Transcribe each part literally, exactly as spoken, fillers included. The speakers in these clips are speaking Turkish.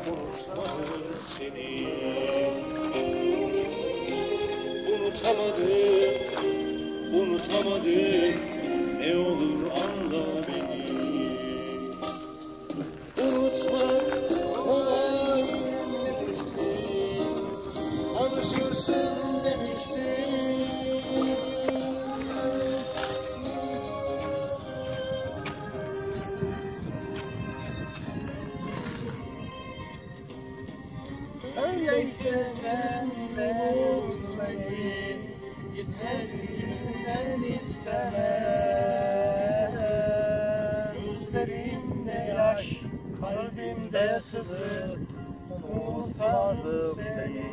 unutmadım seni. Unutamadım, unutamadım, ne olur anla beni. Unutmak kolay demiştin, alışırsın demiştin. Öyleyse sen unut beni, yeter ki benden isteme. Gözlerimde yaş, kalbimde sızı, unutmadım seni.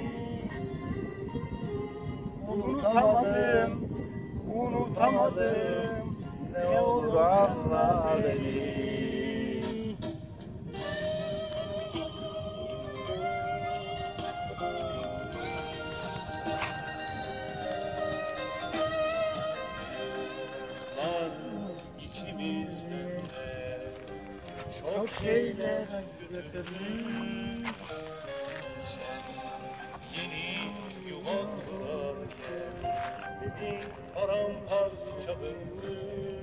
Unutamadım, unutamadım, ne olur anla beni. İkimizden Çok şeyler götürdüm. sen yeni yuvan kurarken paramparça böldüm.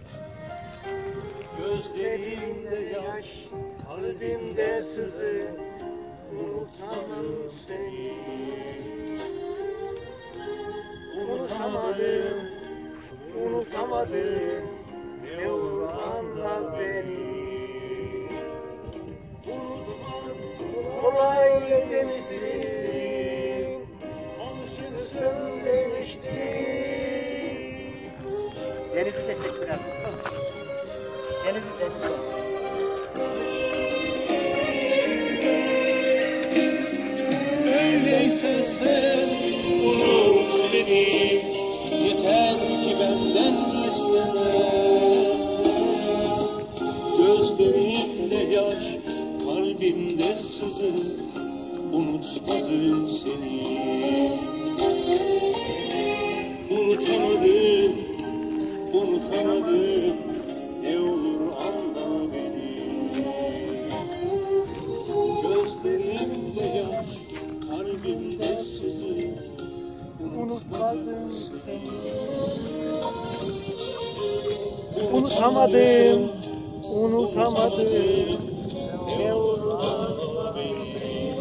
Gözlerimde yaş, kalbimde sızı, unutmadım seni. Unutamadım, unutamadım, ne olur anla beni. Unutmak kolay demişsin, alışırsın demiştin. Deniz'i de çek biraz. Deniz'i de Öyleyse sen unut beni, yeter ki benden isteme. Gözlerimde yaş, kalbimde sızı, unutmadım seni. Unutamadım, unutamadım, ne olur anla beni. Gözlerimde yaş, kalbimde sızı, unutmadım seni. unutamadım, unutamadım, ne olur anla beni.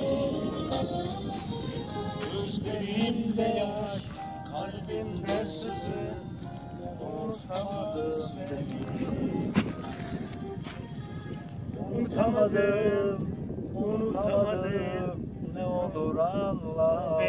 Gözlerimde yaş, kalbimde sızı, unutmadım seni. unutamadım, unutamadım, ne olur anla.